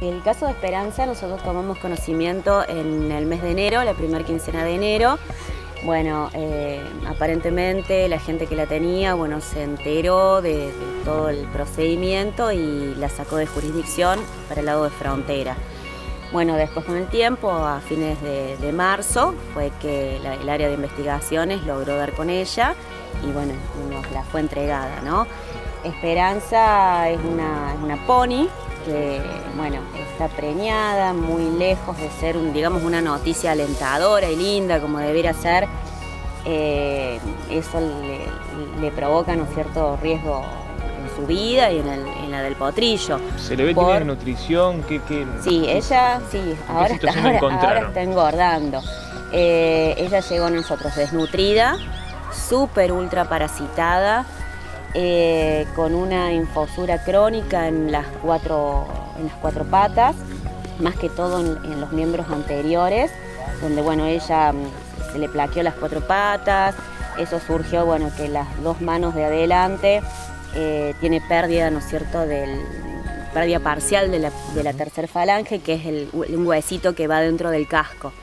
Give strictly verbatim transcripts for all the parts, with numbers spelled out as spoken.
El caso de Esperanza nosotros tomamos conocimiento en el mes de enero, la primera quincena de enero. Bueno, eh, aparentemente la gente que la tenía, bueno, se enteró de, de todo el procedimiento y la sacó de jurisdicción para el lado de frontera. Bueno, después con el tiempo, a fines de, de marzo, fue que la, el área de investigaciones logró dar con ella y bueno, nos la fue entregada, ¿no? Esperanza es una, es una pony que, bueno, está preñada, muy lejos de ser, un, digamos, una noticia alentadora y linda como debiera ser. Eh, eso le, le provoca, ¿no es cierto?, riesgo en su vida y en, el, en la del potrillo. ¿Se le ve que tiene nutrición? ¿Qué, qué, sí, ella, sí, ahora está, ahora, ahora está engordando. Eh, ella llegó a nosotros desnutrida, súper ultra parasitada, eh, con una infosura crónica en las cuatro, en las cuatro patas, más que todo en, en los miembros anteriores, donde, bueno, ella se le plaqueó las cuatro patas. Eso surgió, bueno, que las dos manos de adelante eh, tiene pérdida, ¿no es cierto?, del, pérdida parcial de la, de la tercer falange, que es el, un huesito que va dentro del casco.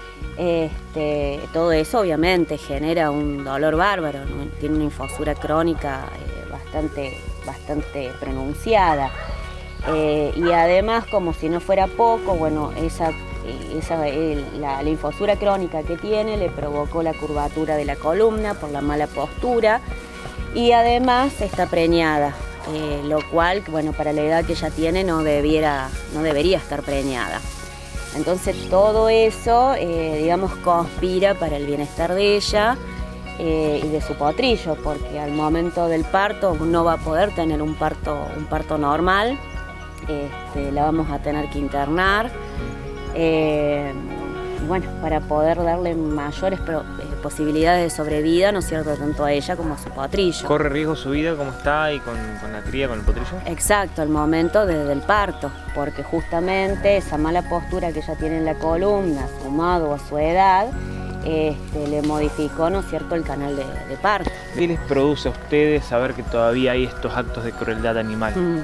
Este, todo eso obviamente genera un dolor bárbaro, ¿no? Tiene una infosura crónica eh, bastante, bastante pronunciada. Eh, y además, como si no fuera poco, bueno, esa, esa, el, la, la infosura crónica que tiene le provocó la curvatura de la columna por la mala postura y además está preñada, eh, lo cual, bueno, para la edad que ella tiene no, debiera, no debería estar preñada. Entonces todo eso, eh, digamos, conspira para el bienestar de ella eh, y de su potrillo, porque al momento del parto no va a poder tener un parto, un parto normal. Este, la vamos a tener que internar, eh, bueno, para poder darle mayores pro, eh, posibilidades de sobrevida, ¿no es cierto?, tanto a ella como a su potrillo. ¿Corre riesgo su vida como está y con, con la cría, con el potrillo? Exacto, al momento desde el parto, porque justamente esa mala postura que ella tiene en la columna, sumado a su edad, este, le modificó, ¿no es cierto?, el canal de, de parto. ¿Qué les produce a ustedes saber que todavía hay estos actos de crueldad animal? Mm.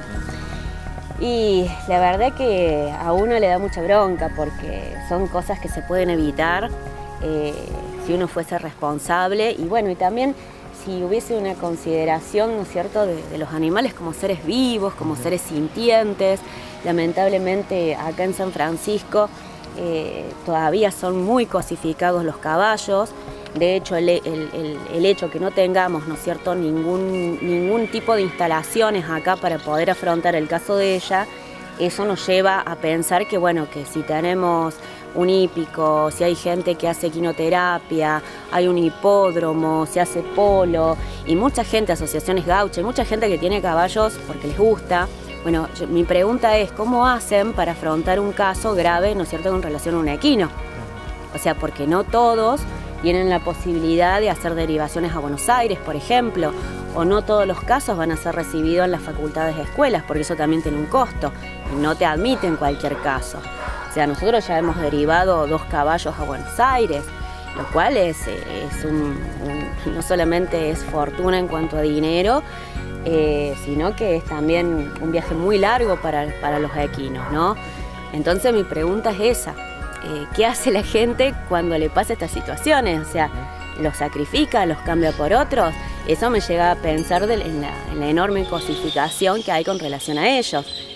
Y la verdad que a uno le da mucha bronca porque son cosas que se pueden evitar eh, si uno fuese responsable y bueno, y también si hubiese una consideración, ¿no es cierto?, de, de los animales como seres vivos, como seres sintientes. Lamentablemente acá en San Francisco eh, todavía son muy cosificados los caballos. De hecho, el, el, el, el hecho que no tengamos, ¿no es cierto?, ningún, ningún tipo de instalaciones acá para poder afrontar el caso de ella, eso nos lleva a pensar que, bueno, que si tenemos un hípico, si hay gente que hace equinoterapia, hay un hipódromo, se hace polo, y mucha gente, asociaciones gauchas, y mucha gente que tiene caballos porque les gusta. Bueno, yo, mi pregunta es, ¿cómo hacen para afrontar un caso grave, ¿no es cierto?, en relación a un equino? O sea, porque no todos tienen la posibilidad de hacer derivaciones a Buenos Aires, por ejemplo, o no todos los casos van a ser recibidos en las facultades de escuelas, porque eso también tiene un costo, y no te admiten cualquier caso. O sea, nosotros ya hemos derivado dos caballos a Buenos Aires, lo cual es, es un, un, no solamente es fortuna en cuanto a dinero, eh, sino que es también un viaje muy largo para, para los equinos, ¿no? Entonces mi pregunta es esa. Eh, ¿Qué hace la gente cuando le pasa estas situaciones? O sea, ¿los sacrifica, los cambia por otros? Eso me llega a pensar de, en, la, en la enorme cosificación que hay con relación a ellos.